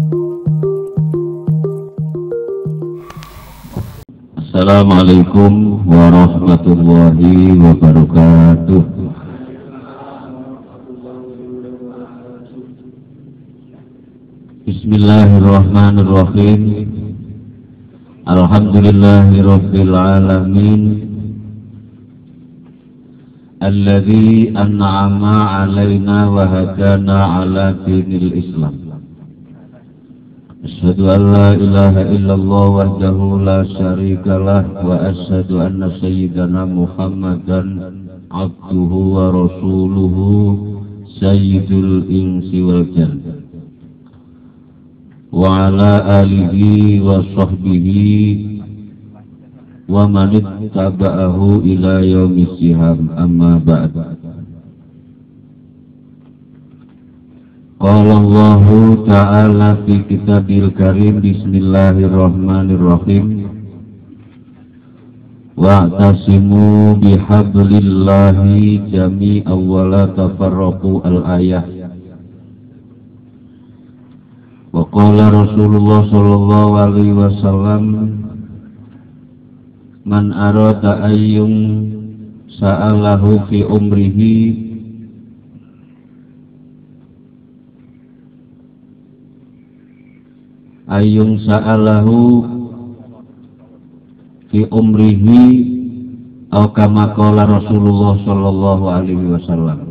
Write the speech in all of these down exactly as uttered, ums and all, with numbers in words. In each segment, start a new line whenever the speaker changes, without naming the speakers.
Assalamualaikum warahmatullahi wabarakatuh. Bismillahirrahmanirrahim. Alhamdulillahirabbil alamin. Alladzi an'ama 'alaina wa hadana 'ala dinil Islam. Asyhadu an la ilaha illallah wahdahu la syarikalah wa asyhadu anna sayyidana Muhammadan abduhu wa rasuluhu sayyidul insi wal jannah wa ala alihi wa sahbihi wa man ittaba'ahu ila yaumis siham amma ba'd. Qala Allah Ta'ala fi kitabil karim. Bismillahirrahmanirrahim. Wa'tasimu bihablillahi jami'an wa la tafarraqu. Al-ayah. Wa qala Rasulullah sallallahu alaihi wasallam, man arada ayyum sa'alahu fi umrihi Ayung sa'alahu fi umrihi atau kama qala Rasulullah sallallahu alaihi wasallam.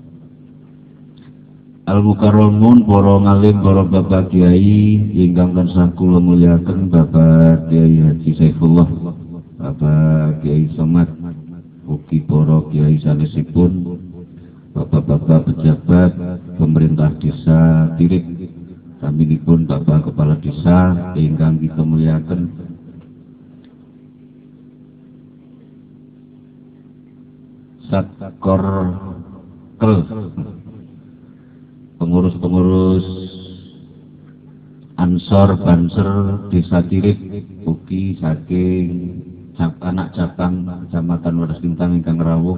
Al-mukarramun para ngalim, para bapak kiai ingkang tansah kula mulyakaken, Bapak Kiai Haji Saifullah, Bapak Kiai Somad, ugi para kiai sanesipun, bapak-bapak pejabat pemerintah desa Tirik, sampinipun Bapak Kepala Desa ingkang kita muliakan, Satkor Kel, pengurus-pengurus Ansor Banser Desa Tirik, ugi saking anak cabang Kecamatan Wadas Bintang ingkang rawuh,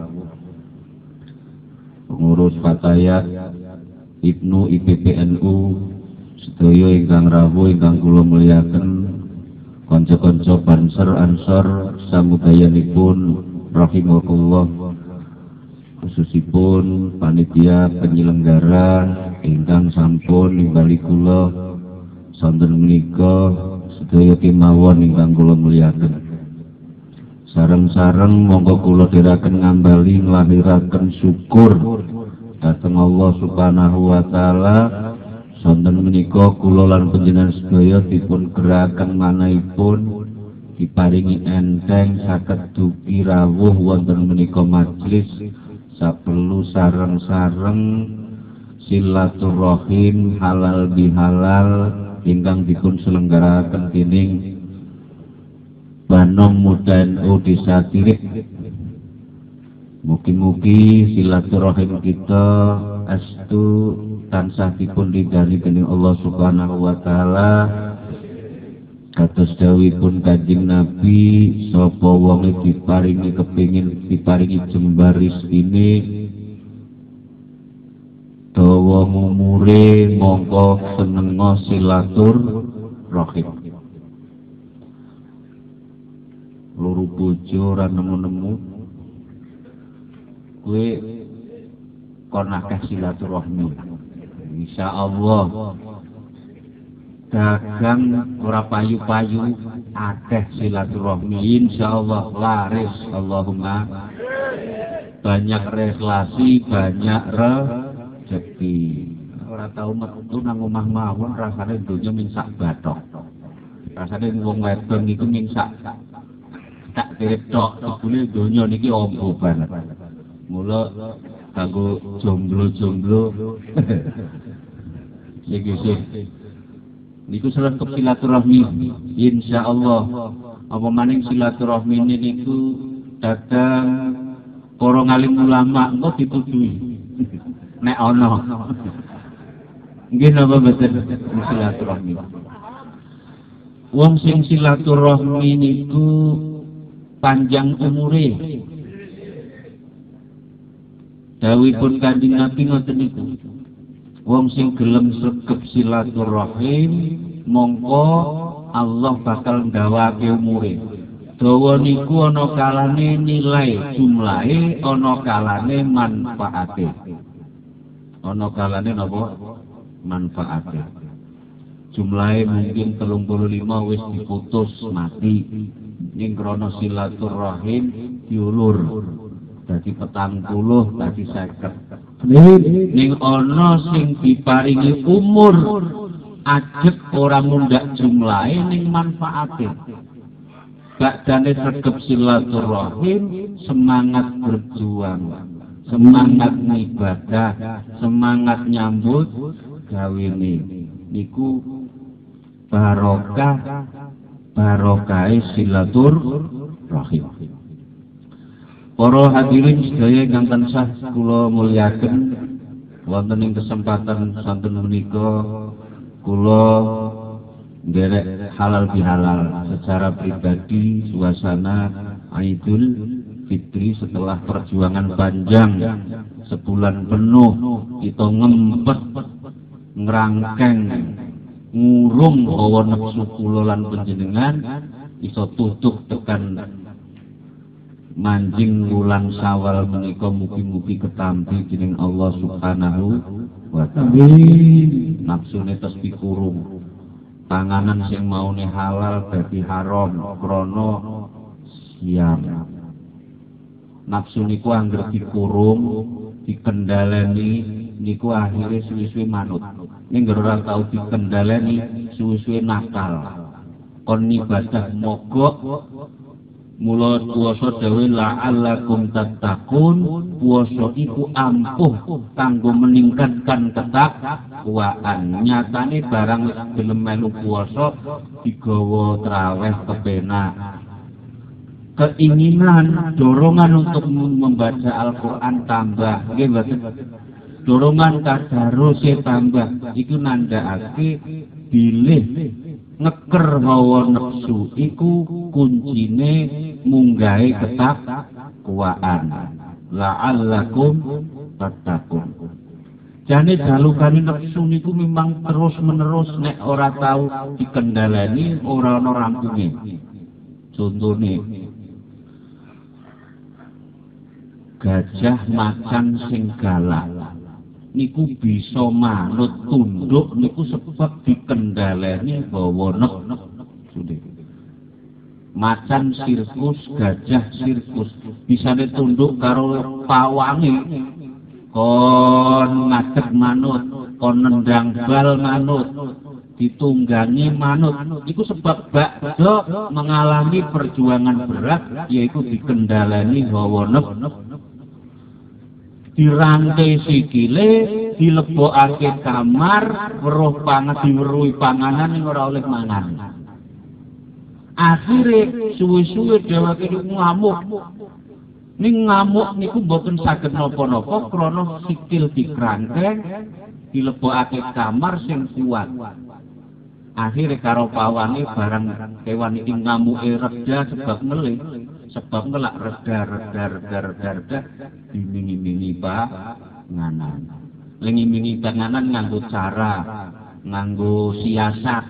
pengurus Fatayat Ibnu I P P N U sedaya ingkang rawuh ingkang kula muliaken, kanca-kanca Banser Ansor samudayanipun rahimakumullah, khususipun panitia penyelenggara ingkang sampun nimbali kula sonten menika sedaya kemawon ingkang kula muliaken. Sareng-sareng monggo kula dherekaken ngambali nglahiraken syukur dhateng Allah Subhanahu wa taala. Sonten menika kula lan panjenengan sedaya dipun geraken manahipun diparingi enteng saged dugi rawuh wonten menika majelis saperlu sareng-sareng silaturahim halal bihalal ingkang dipun selenggaraken dening Banom Muda N U Desa Tirik. Mugi-mugi silaturahim kita astu tansah dipun ridani dening Allah Subhanahu wa taala. Kados dawuhipun Kanjeng Nabi, sapa wong diparingi kepingin diparingi jembar rezekine dawa umure mongko senenga silaturahim. Loro bojo ora nemu-nemu kowe kon akeh silaturahmi. Insyaallah dagang ora payu-payu akeh silaturahmi, insyaallah laris. Allahumma banyak relasi, banyak rezeki. Ora tau metu nang omah mawon rasane donya ming sak bathok. Rasane wong wedon iku ming sak tak kirip tok, ibune donya niki ombo banget. Mula kanggo jomblo-jomblo sing-sing niku selengkap silaturahmi insyaallah. Apa maning silaturahmi niku datang para ngalim ulama engko ditutui nek ana. Nggih napa mboten silaturahmi. Wong sing silaturahmi niku panjang umure. Dawuhipun Kanjeng Nabi ngoten niku. Wong sing gelem sregep silaturahim mongko Allah bakal ndawake umure. Dawa niku ana kalane nilai jumlahe, ana kalane manfaate. Ana kalane napa? Manfaate. Jumlahe mungkin telung puluh lima wis diputus mati. Ning krana silaturahim diulur. Dadi petang puluh, dadi seket. Ning ana sing diparingi umur ajeg ora mundak jumlahe ning manfaate. Bakdane sregep silaturahim, semangat berjuang, semangat ibadah, semangat nyambut gawene niku barokah barokah silaturahim. Para hadirin sedaya ingkang tansah kula mulyakaken, wonten ing kesempatan santen menika kula nderek halal bihalal secara pribadi suasana Idul Fitri setelah perjuangan panjang sebulan penuh kita ngempet ngerangkeng ngurung hawa nafsu kula lan panjenengan iso tutup tekan manjing wulan Syawal menika mugi-mugi ketampi dening Allah Subhanahu wa taala. Nafsune tes dikurung. Panganan sing maune halal dadi haram krana siam. Nafsu niku anggere dikurung, dikendhaleni niku akhire suwi-suwi manut. Ning ora tau dikendhaleni suwi-suwi nakal. Kon ibadah mogok mula puasa dhewe la'allakum tattaqun, puasa iku ampuh kanggo meningkatkan ketakwaan. Nyatane barang gelem melu puasa digawa traweh kepenak. Keinginan, dorongan untuk membaca Al-Qur'an tambah, nggih mboten? Dorongan tadarus tambah, iku nandhakake bilih ngeker hawa nafsu iku kuncine munggahe ketakwaan. La'allakum tattaqun. Jane dalukane nafsu niku memang terus menerus nek ora tau dikendhaleni ora ana rampunge. Contone gajah macan sing galak niku bisa manut tunduk niku sebab dikendhaleni bawa nafsu. Macan sirkus, gajah sirkus bisane tunduk karo pawange, kon ngadeg manut, kon nendang bal manut, ditunggangi manut. Iku sebab bakdo mengalami perjuangan berat yaitu dikendhaleni hawa nafsu. Dirantai sikile, dilebokake kamar, weruh pangan diweruhi panganan ning ora oleh mangan. Akhire suwe-suwe dheweke ngamuk. Ning ngamuk niku mboten saged napa-napa krana sikil dikrangkeng, dilebokake kamar sing kuat. Akhire karo pawane barang kewan iki ngamuke reda sebab ngelih. Sebab ngelak redar-redar-redar-redar dimingi-mingi panganan. Lengi-mingi panganan nganggo cara, nganggo siasat.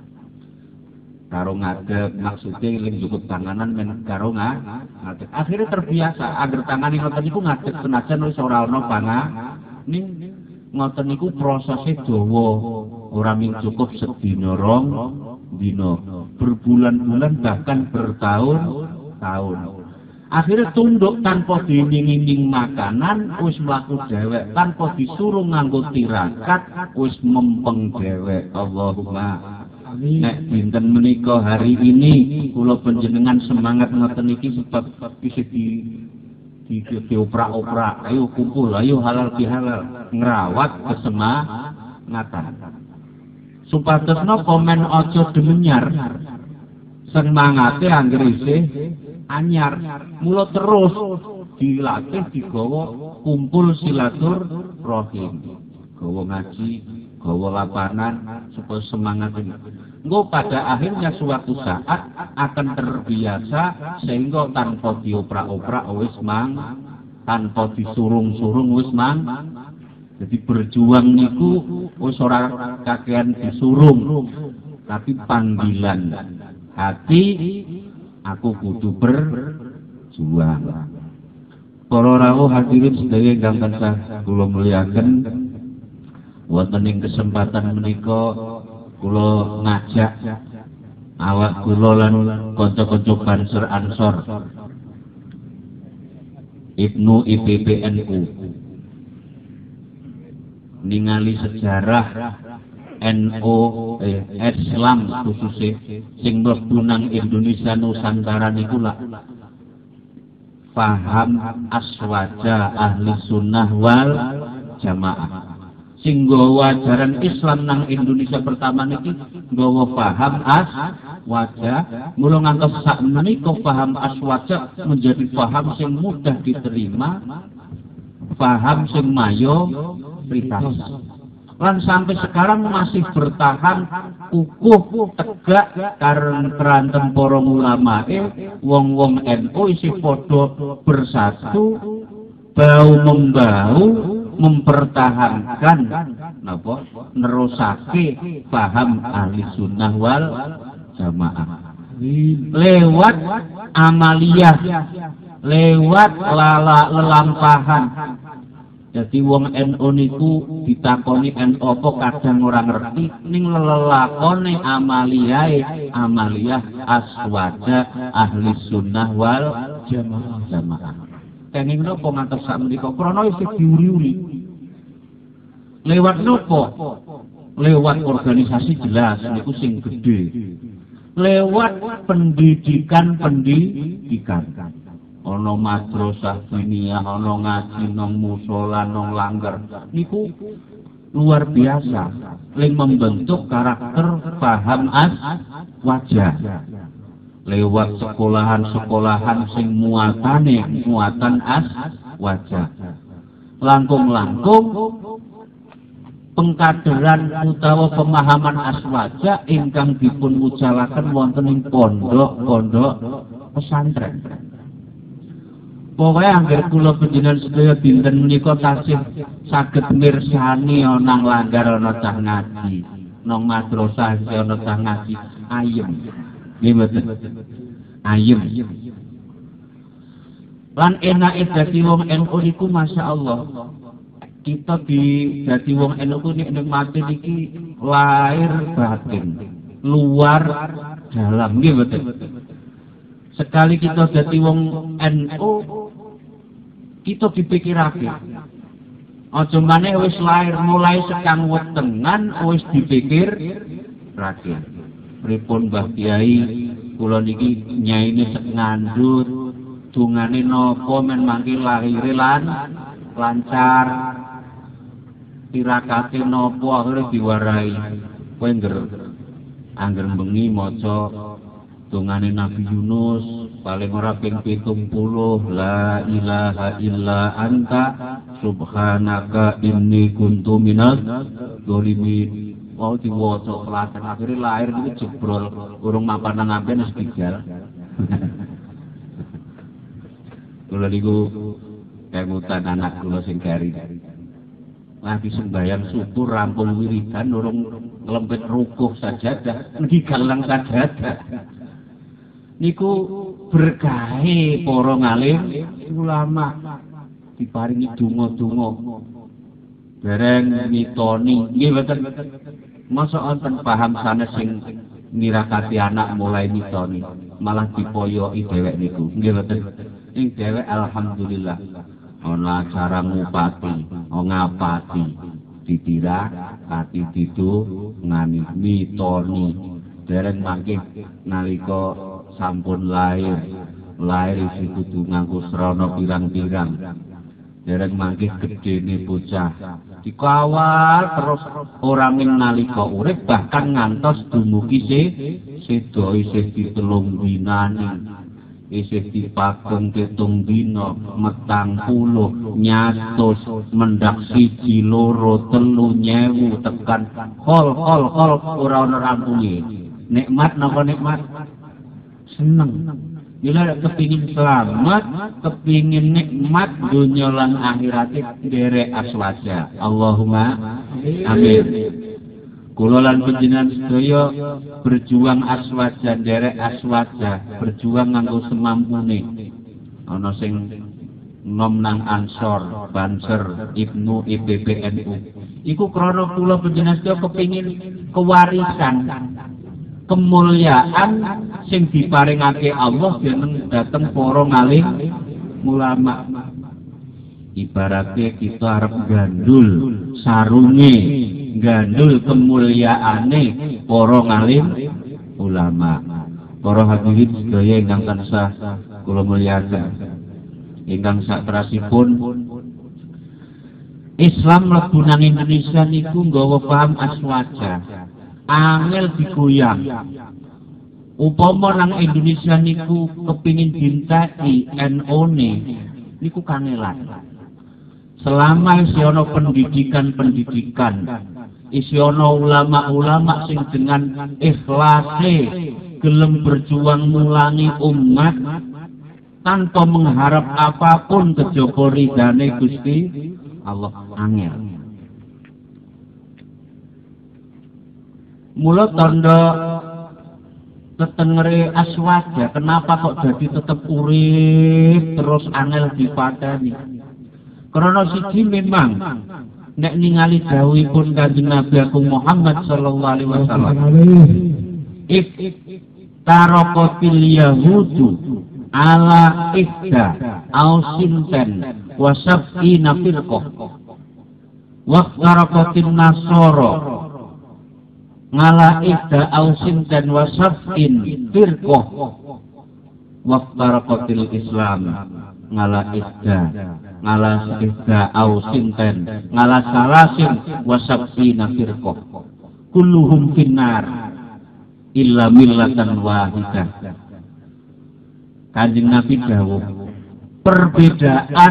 Karo ngadeg maksudnya ling cukup panganan men karo ngadeg. Akhirnya terbiasa agar tangan ngoten niku ngadeg senajan wis ora ana pangan. Ning ngoten niku prosese dawa, ora mung cukup sedina rong dina, berbulan-bulan bahkan bertahun tahun. Akhirnya tunduk tanpa diiming-iming makanan, wis mlaku dhewek tanpa disuruh nganggo tirakat, wis mempeng dhewek. Allahumma amin. Nek dinten menika hari ini kula panjenengan semangat ngoten iki sebab bisa di di dioprak-oprak, ayo kumpul, ayo halal bihalal, ngrawat kesemangatan. Supatesna komen aja demenyar. Semangate anggere isih anyar, mula terus dilatih digawa kumpul silaturahim, gawa ngaji, gawa lapanan supaya semangat ini. Engko pada akhirnya suatu saat akan terbiasa sehingga tanpa dioprak-oprak wis mang, tanpa disurung-surung wis mang Jadi berjuang niku wis ora kakean disuruh, tapi panggilan hati aku kudu berjuang. Para rawuh hadirin sedaya ingkang tansah kula muliaken, wonten ing kesempatan menika kula ngajak awak kula lan kanca-kanca Banser Ansor Ibnu I P B N U ningali sejarah N O eh, Islam khususnya sing mlebu nang Indonesia Nusantara niku lak paham aswaja ahli sunnah wal jamaah. Sing nggawa ajaran Islam nang Indonesia pertama niki nggawa paham aswaja, mula ngantos sak menika paham aswaja menjadi paham sing mudah diterima, paham sing mayo pritas. Lan sampai sekarang masih bertahan kukuh tegak karena berantem para ulama wong-wong N U isih padha bersatu bau membau mempertahankan napa nerusake paham ahli sunnah wal jamaah lewat amaliyah, lewat lala lelampahan. Jadi wong N U niku ditakoni N U apa kadang ora ngerti, ning lelakone amaliyae amaliyah aswaja ahli sunnah wal jamaah jamaah. Kenging napa ngantos sak menika krana isih diuri-uri. Lewat napa? Lewat organisasi jelas niku sing gedhe. Lewat pendidikan-pendidikan. Ana madrasah diniyah, ana ngaji nang musala, nang langgar. Niku luar biasa, ling membentuk karakter paham as wajah. Lewat sekolahan-sekolahan sing muatane muatan as wajah. Langkung-langkung pengkaderan utawa pemahaman as wajah ingkang dipun wucalaken wonten ing pondok-pondok pesantren. Pokoknya angger kula panjenengan sedaya dinten menika tasih saged mirsani ana langgar ana cah ngaji, nang madrasah ana cah ngaji, ayem. Nggih mboten. Ayem. Lan enake dadi wong N U niku masyaallah. Kita di dadi wong N U ku nek mati niki lahir batin, luar dalam nggih mboten. Sekali kita dadi wong N U kita dipikirake. Aja maneh wis lair mulai sekang wetengan wis dipikir rakyat. Pripun Mbah Kyai kula niki nyaine sek ngandhut dungane napa men mangke lahire lan lancar. Tirakate napa akhire diwarai. Kowe ngger angger bengi maca dungane Nabi Yunus paling ora ping pitung puluh la ilaha illa anta subhanaka inni kuntu minaz zalimin. Wau diwaca kelaten akhire lahir niku jebrol urung mapan nang amben wis tinggal. Kula niku kemutan anak kula sing kari. Lagi sembahyang subuh rampung wiridan urung nglempit rukuh sajadah niki galang sajadah. Niku berkahe para ngalim ulama diparingi donga-donga dereng mitoni nggih mboten. Masa wonten paham sanes sing nirakati anak mulai mitoni malah dipoyoki dhewek niku nggih mboten. Ing dhewek alhamdulillah ana acara ngupati ngapati ditirak ati didu ngani mitoni dereng mangke nalika sampun lahir lahir isi kudu nganggo srana pirang-pirang dereng mangke gedene bocah dikawal terus ora ming nalika urip bahkan ngantos dumugi se sedo isih ditelung dinani isih dipageng pitung dina metang puluh nyatus mendak siji loro telu nyewu tekan hol hol hol ora ana rampunge. Nikmat napa nikmat? Seneng. Bila kepingin selamat, kepingin nikmat dunia lan akhirat derek aswaja. Allahumma amin. Kula lan panjenengan sedaya berjuang aswaja, derek aswaja, berjuang nganggo semampune. Ana sing nom nang Ansor, Banser, Ibnu I P B N U. Iku krana kula panjenengan sedaya kepingin kewarisan, kemuliaan sing diparingake Allah dening dateng para ngalim ulama. Ibaratnya kita arep gandul sarunge, gandul kemuliaane para ngalim ulama. Para hadirin sedaya ingkang tansah kula mulyakaken, ingkang satrasipun Islam mlebu nang Indonesia niku nggawa paham aswaja. Angel digoyang. Upama nang Indonesia niku kepingin dintai N O-ne niku kangelan. Selama isi ana pendidikan-pendidikan, isi ana ulama-ulama sing dengan ikhlase gelem berjuang mulangi umat tanpa mengharap apapun kejaba ridane Gusti Allah, angel. Mula tanda tetengere aswaja, kenapa kok jadi tetep urip terus angel dipateni? Karena siji memang nek ningali dawuhipun Kanjeng Nabi Muhammad sallallahu alaihi wasallam, if tarokotil yahudu ala ihda au sinten wasab'ina firqah wa tarokotin nasoro ngala ihda ausin dan wasafin firqah waqtaratil Islam ngala ihda ngala ihda ausin dan ngala salasin wasafina firqah kulluhum finnar illa millatan wahidah. Kanjeng Nabi dawuh perbedaan,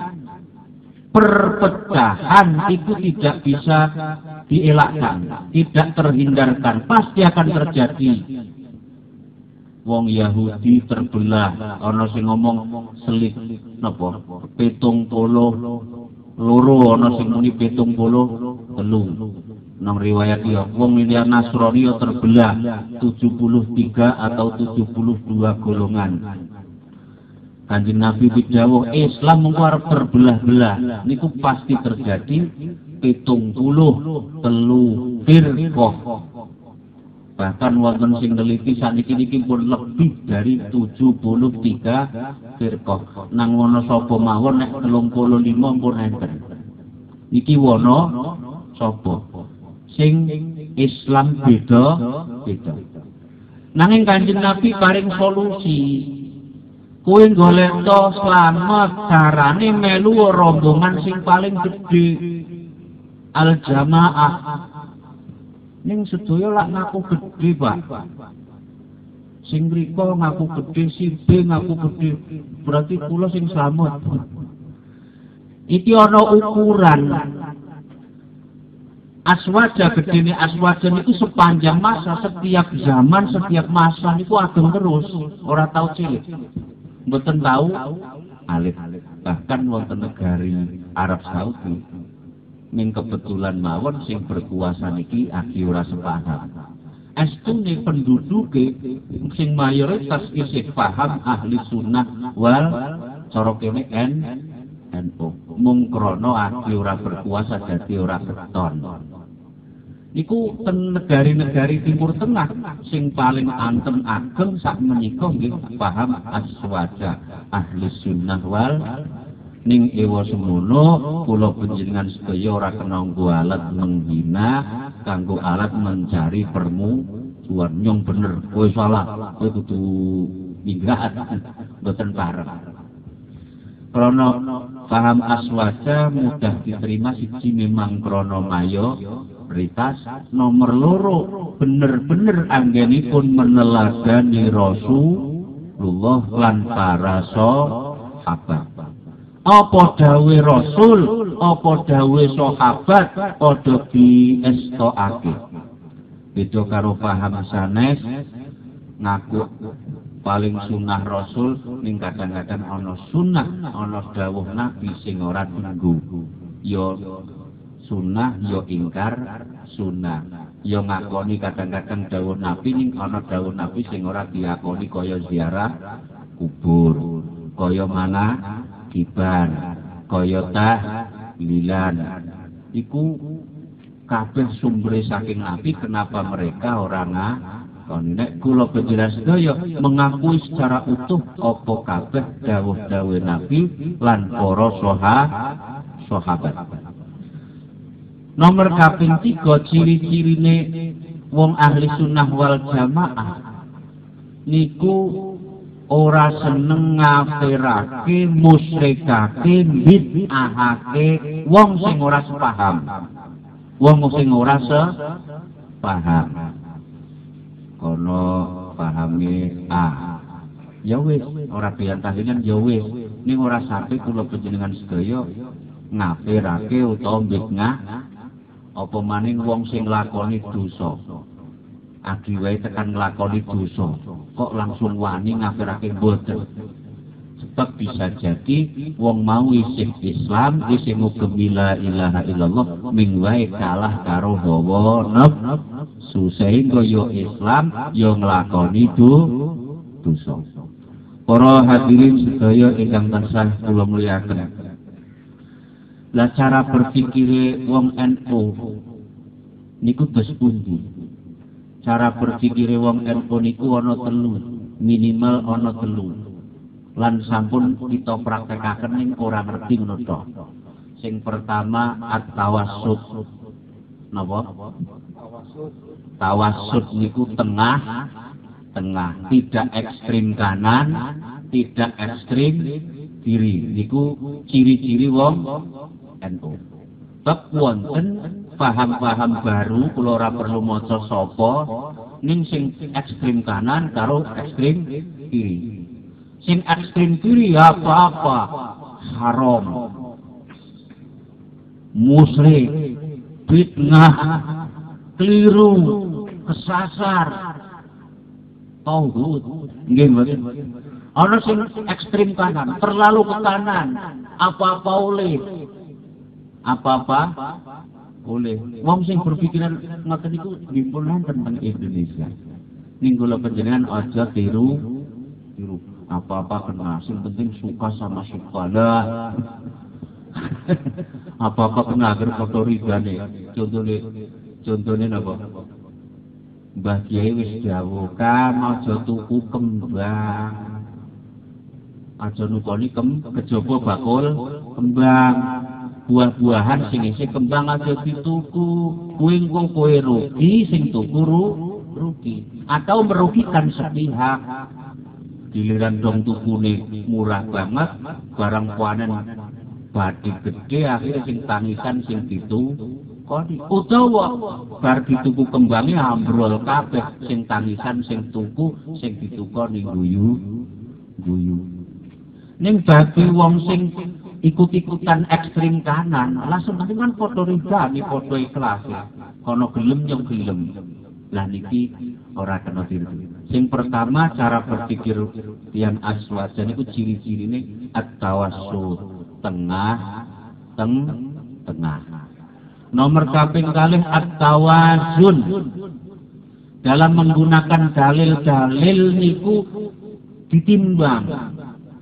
perpecahan itu tidak bisa dielakkan, tidak terhindarkan, pasti akan terjadi. Wong Yahudi terbelah, ana sing ngomong selit napa pitung puluh loro, ana sing muni pitung puluh telu. Nang riwayat ya, wong liya Nasrani terbelah tujuh puluh tiga atau tujuh puluh dua golongan. Kanjeng Nabi dawuh Islam mengko arep terbelah-belah niku pasti terjadi pitung puluh telu firqah. Bahkan wonten sing neliti saniki niki pun lebih dari tujuh puluh tiga firqah. Nang wono sapa mawon nek telung puluh lima pun enten. Iki wono sapa? Sing Islam beda beda. Nanging Kanjeng Nabi paring solusi. Kowe golek to slamet carane melu rombongan sing paling gedhe al jamaah. Ning sedaya lak ngaku gedhe, Pak. Sing mriko ngaku gedhe, si B ngaku gedhe. Berarti kula sing slamet. Iki ana ukuran. Aswaja gedene aswaja niku sepanjang masa, setiap zaman, setiap masa niku ageng terus, ora tau cilik. Mboten tahu alit. Bahkan wonten negari Arab Saudi ning kebetulan mawon sing berkuasa niki agi ora sepaham. Estune penduduke sing mayoritas isih paham ahli sunnah wal cara kene N U. Mung krana agi ora berkuasa dadi ora keton. Niku ten negari-negari Timur Tengah sing paling anteng ageng sak menika nggih paham aswaja ahli sunnah wal ning ewa semono kula panjenengan sedaya ora kena nggo alat menghina kanggo alat mencari permusuhan. Nyong bener kowe salah, kowe kudu minggat mboten pareng. Krana paham aswaja mudah diterima siji memang krana mayo prioritas, nomor loro bener-bener anggenipun meneladani Rasulullah lan para sahabat. Apa dawuh Rasul, apa dawuh sahabat padha diestokake. Beda karo paham sanes ngaku paling sunah Rasul ning kadang-kadang ana sunah ana dawuh Nabi sing ora tunggu yo sunah yo ingkar sunah yo ngakoni kadang-kadang dawuh Nabi ning ana dawuh Nabi sing ora diakoni kaya ziarah kubur kaya mana kiban kaya tahlilan iku kabeh sumber saking Nabi. Kenapa mereka orang ngakoni nek kula penjelas sedaya mengakui secara utuh apa kabeh dawuh-dawuh Nabi lan para sahabat. Nomor kaping tiga ciri-cirine wong ahli sunnah wal jamaah niku ora seneng ngafirake musyrikake bid'ahake wong sing ora sepaham. Wong sing ora sepaham. Kono pahami ah. Ya wis ora diantahinan ya wis. Ning ora sampe kula panjenengan sedaya ngafirake utawa bid'ah apa maning wong sing lakoni dosa. Adi wae tekan nglakoni dosa kok langsung wani ngafirake mboten. Sebab bisa jadi wong mau isih Islam isih ngugemi la ilaha illallah ming wae kalah karo hawa nafsu sehingga yo Islam yo nglakoni dosa. Para hadirin sedaya ingkang tansah kula mulyakaken. Lah cara berpikire wong N U niku dos pundi? Cara berpikire wong N U niku ana telu, minimal ana telu. Lan sampun kita praktekaken ning ora ngerti ngono to. Sing pertama at-tawassut. Napa? Tawassut niku tengah, tengah, tidak ekstrim kanan, tidak ekstrim kiri. Niku ciri-ciri wong N U. Bab wonten paham-paham baru kula ora perlu maca sapa ning sing ekstrim kanan karo ekstrim kiri. Sing ekstrim kiri apa-apa haram, musyrik, fitnah, keliru, kesasar, tauhid. Nggih mboten. Ana sing ekstrim kanan, terlalu ke kanan, apa-apa oleh. Apa-apa oleh. Wong sing berpikiran ngoten niku dipun wonten teng Indonesia. Ning kula panjenengan aja tiru tiru. Apa-apa kena, yang penting suka sama suka lah. Apa-apa kena agar foto ridane. Contohnya, contohnya apa? Mbah Kiai wis dawuh kan aja tuku kembang. Aja nukoni kem kejaba bakul kembang. Buah-buahan sing isih kembang aja dituku. Kuwi engko kowe rugi, sing tuku rugi. Atau merugikan sepihak. Giliran dong tukune murah banget, barang panen badhe gede akhirnya sing tangisan sing ditu kodi utawa bar dituku kembange ambrol kabeh sing tangisan sing tuku sing ditukoni guyu guyu. Ning bagi wong sing ikut-ikutan ekstrim kanan langsung nanti kan foto ridani foto ikhlas kono gelem yo gelem. Lah niki ora kena tiru. Sing pertama cara berpikir yang aswaja niku ciri-cirine at-tawassut, tengah, teng, tengah. Nomor kaping kalih at-tawazun. Dalam menggunakan dalil-dalil niku ditimbang.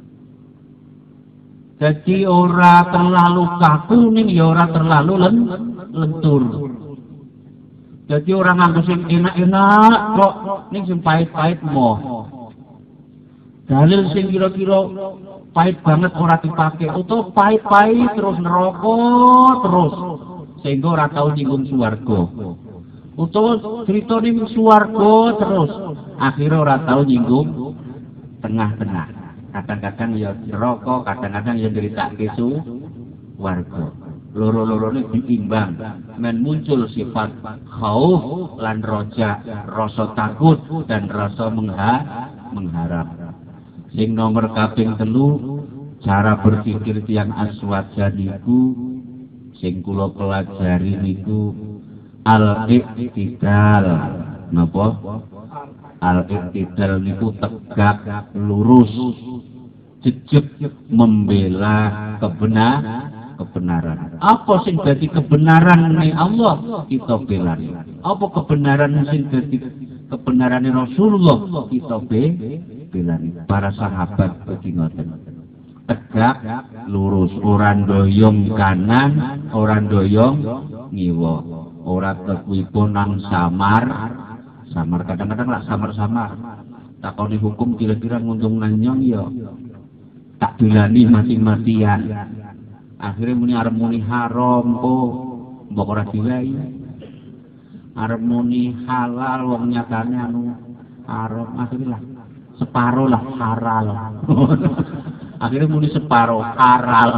Jadi ora terlalu kaku ning ya ora terlalu len, lentur. Jadi orang nganggo sing enak-enak kok ning sing pahit-pahit moh. Dalil sing kira-kira pahit banget ora dipake utawa pahit-pahit terus neraka terus sehingga ora tau nyinggung swarga. Utawa crita ning swarga terus akhirnya ora tau nyinggung tengah-tengah. Kadang-kadang ya neraka, kadang-kadang ya nyeritake swarga. Loro-lorone diimbang men muncul sifat khauf lan roja, rasa takut dan rasa mengha mengharap. Sing nomor kaping telu cara berpikir tiyang aswaja niku sing kula pelajari niku al-iktidal. Napa? Al-i'tidal niku tegak lurus, jejeg membela kebenar kebenaran. Apa sing dadi kebenaran nih Allah kita belani. Apa kebenaran sing dadi kebenaran Rasulullah kita belani. Para sahabat bagi ngoten. Tegak lurus, orang doyong kanan, orang doyong ngiwa, ora teguipun nang samar. Samar kadang-kadang lah samar-samar. Takoni hukum kira-kira nguntung nanyong ya tak dilani mati-matian. Akhirnya muni arep muni haram oh mbok ora dilai. Arep muni halal wong nyatane anu haram akhirnya lah separo lah halal. Akhirnya muni separo halal.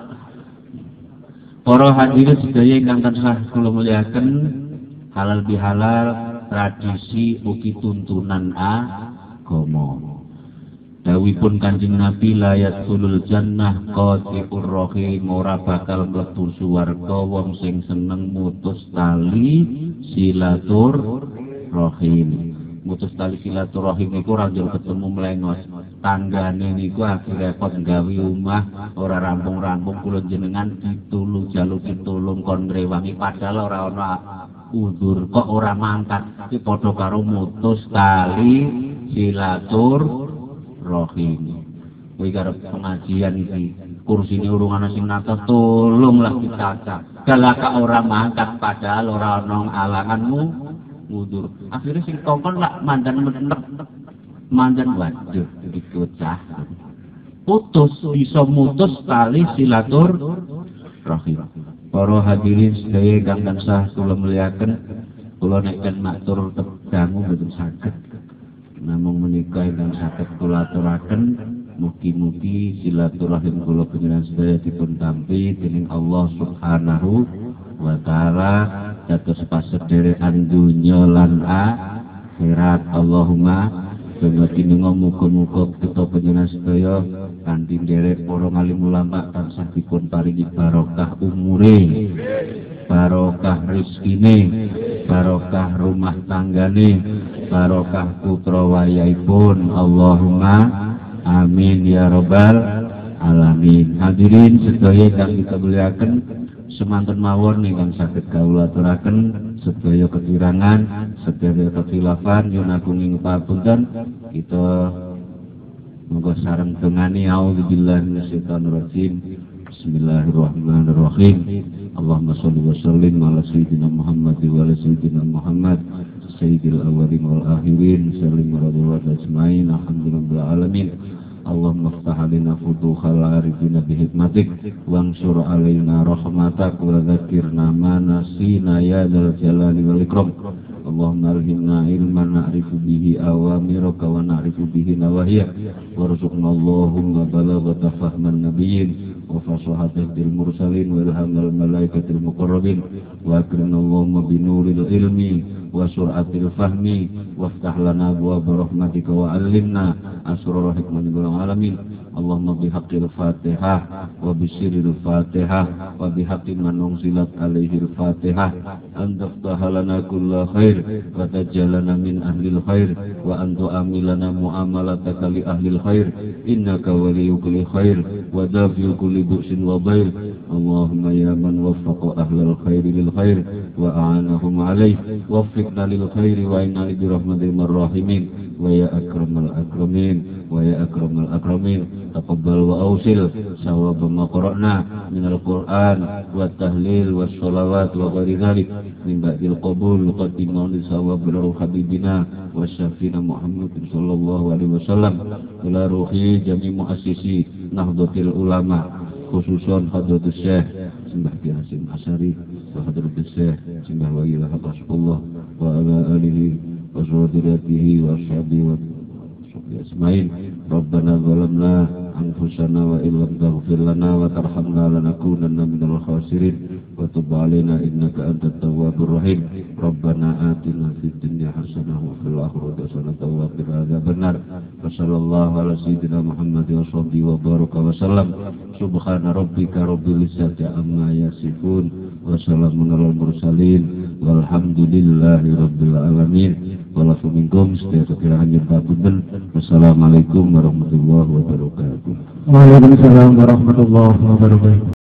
Para hadirin sedaya ingkang tansah kula mulyakaken, halal bihalal tradisi ugi tuntunan agama. Dawuhipun Kanjeng Nabi la yadkhulul jannah qati'ur rahim, ora bakal mlebu swarga wong sing seneng mutus tali silatur rahim. Mutus tali silatur rahim niku ora njur ketemu mlengos. Tanggane niku akhire repot gawe omah ora rampung-rampung kula jenengan ditulung jaluk ditulung kon ngrewangi padahal ora ana udur kok ora mangkat iki padha karo mutus tali silatur rahim. Kuwi karo pengajian iki kursine urung ana sing natos tulunglah dicaca. Galaka ora mangkat padahal ora ana alanganmu udur. Akhire sing kongkon lak mandan menek mandan waduh dikocah. Putus bisa mutus tali silatur rahim. Para hadirin sedaya kang tansah kula mulyakaken, kula nek kan matur dangu boten saged. Namung menika ingkang saged kula aturaken, mugi-mugi silaturahim kula panjenengan sedaya dipun tampi dening Allah Subhanahu wa taala dados pasederekan donya lan akhirat. Allahumma Muga muga kita panjenengan sedaya kanthi nderek para alim ulama tansah dipun paringi barokah umure, barokah rezekine, barokah rumah tanggane, barokah putra wayaipun. Allahumma amin ya rabbal alamin. Hadirin sedaya kang kita muliaken, semanten mawon ingkang saged kawula aturaken sedaya kekurangan, sedaya kekhilafan nyuwun agung ing papunten. Kita monggo sareng dongani auzubillahi minasyaitonir rajim. Bismillahirrahmanirrahim. Allahumma shalli wa sallim ala sayyidina Muhammad wa ala sayyidina Muhammad sayyidil awwalin wal akhirin sallim wa ajmain alhamdulillahi alamin. Allahumma iftah alaina futuhal arifina bihikmatik wansur alaina rahmatak wa dzakirna ma nasina ya dzal jalali wal ikram. Allahumma alhimna ilman na'rifu bihi awamiraka wa na'rifu bihi nawahiyak warzuqna Allahumma balaghata fahman nabiyyin wa fasahatil mursalin wa ilhamal malaikatil muqarrabin wa akrimna Allahumma binuril ilmi wa sur'atil fahmi waftah lana abwaaba rahmatika wa 'allimna asrar hikmatil alamin. Allahumma bihaqqil Fatihah wa bisirril Fatihah wa bihaqqi man unzilat alaihil Fatihah an taftaha lana kulla khair wa taj'alana min ahlil khair wa an tu'amilana mu'amalataka li ahlil khair innaka waliyyu kulli khair wa dafi'u kulli bu'sin wa dhail. Allahumma ya man waffaqa ahlal khair lil khair wa a'anahum 'alaih waffiqna lil khair wa inna bi rahmatil rahimin wa ya akramal akramin wa ya akramal akramin. Taqabbal wa awsil sawaba ma qara'na minal Qur'an wa tahlil wa sholawat wa ghairi dhalik min ba'dil qabul qaddiman li sawab ruh habibina wa syafina Muhammad sallallahu alaihi wasallam ila ruhi jami muassisi Nahdlatul Ulama khususan Hadratus Syekh Simbah Ki Hasyim Asy'ari wa Hadratus Syekh Simbah Waliullah Rasulullah wa ala alihi wa sahbihi wa ashabihi wa asma'in. Rabbana zalamna anfusana wa illam taghfir lana wa tarhamna lanakunanna minal khasirin wa tub 'alaina innaka antat tawwabur rahim. Rabbana atina fid dunya hasanah wa fil akhirati hasanah wa qina adzabannar. Wassallallahu ala sayyidina Muhammad wa sahbihi wa baraka wa sallam. Subhana rabbika rabbil izzati amma yasifun wa salamun alal mursalin walhamdulillahi rabbil alamin. walafu minkum sedaya kekurangan nyuwun pamunten. Wassalamualaikum warahmatullahi wabarakatuh.
Waalaikumsalam warahmatullahi wabarakatuh.